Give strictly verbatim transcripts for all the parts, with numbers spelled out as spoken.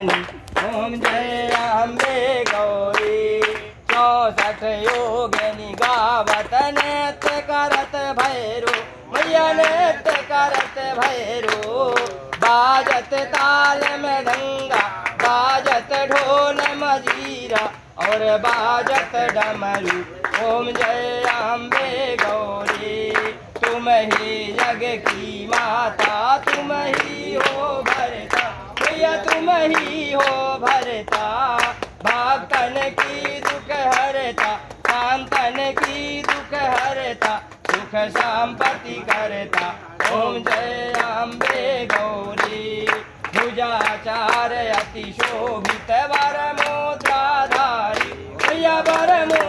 ओम जय अम्बे गौरी। चौसठ योगिनी गावत नृत्य करत भैरो, मैया नृत्य करत भैरो। बाजत ताल मृदंगा, बाजत ढोल मजीरा और बाजत डमरू। ओम जय अम्बे गौरी। तुम ही जग की माता, तुम ही हो भरता, भैया तुम ही हो भरता। भक्तन की दुख हरता, शांतन की दुख हरता, सुख संपत्ति करता। ओम जय अम्बे गौरी। भुजाचार अति शोभित वर मुद्राधारी, भैया वर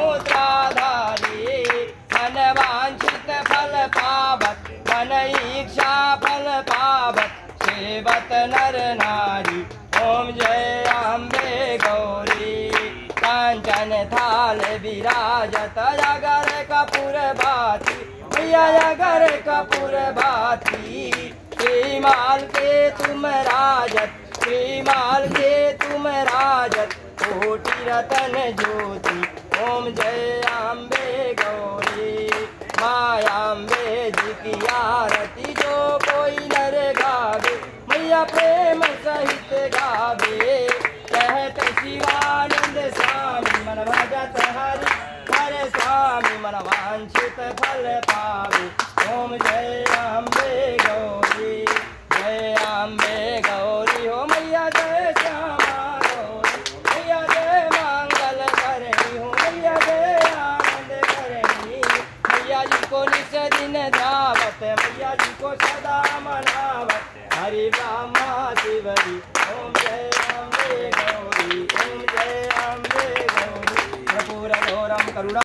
मुद्राधारी। मन वांछित फल पावत, मन इच्छा फल पावत, सेवत नर नारी। ओम जय अम्बे गौरी। कांचन थाल विराजत अगर कपूर भाती, भैया अगर कपूर भाती। श्रीमाल के तुम राजत, श्रीमाल के तुम राजत, कोटि रतन ज्योति। ओम जय अम्बे गौरी। माया अम्बे जी की आरती जो कोई नर गावे, मैया प्रेम सहित गावे। कहत शिवानंद स्वामी मन भजत हरि, हरे स्वामी मन वांछित फल पावे। ओम जय अम्बे गौरी। जय अम्बे गौरी हो मैया जय श्यामा गौरी। मैया जय मंगल करणी हो, मैया जय आनंद करणी। मैया जी को निस दिन धावत, मैया जी को सदा मनावत, हरि ब्रह्मा शिवरी। ओम जय अम्बे गौरी। ओम जय अम्बे गौरी। कर्पूर गौरम करुणा